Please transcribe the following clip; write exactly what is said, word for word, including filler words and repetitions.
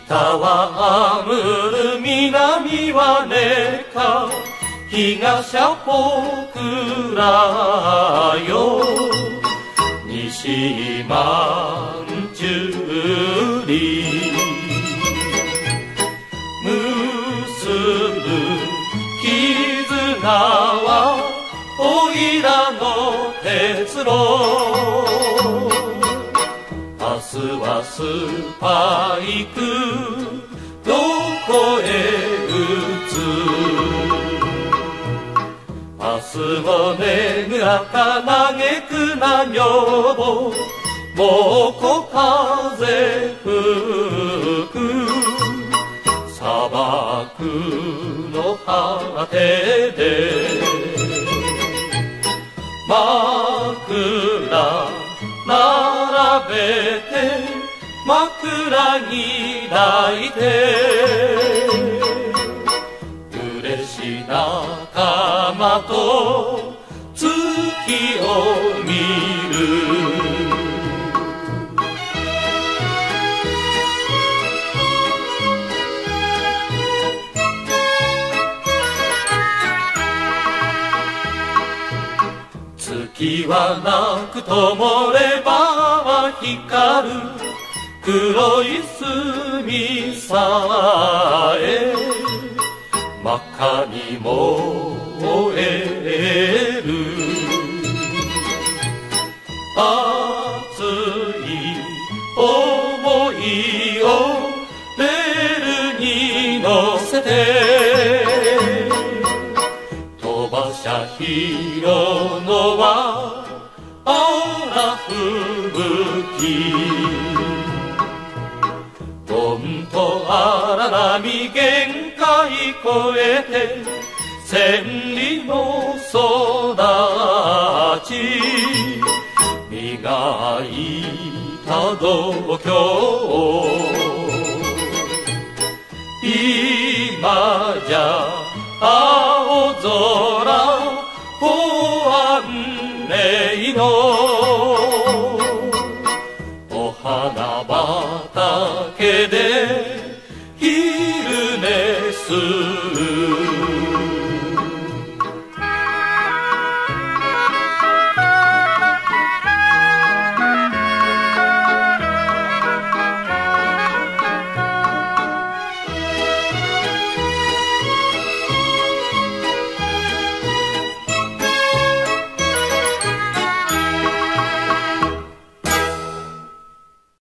北はアムール、南はネカ、東はポクラよ、西マンチュリ結ぶ絆はおいらの鉄路、明日はスパイクどこへ打つ、明日もねぐらか嘆くな女房、もうこ風吹く砂漠の果てで、枕並べて枕に抱いて、嬉しい仲間と月を見る。月はなくともればは光る黒い墨さえ真っ赤に燃える、熱い想いをレールに乗せて、飛ばしゃひろのは荒吹雪、どんと荒波限界越えて千里の育ち、磨いた度胸、今じゃ青空保安令のお花畑で昼寝する。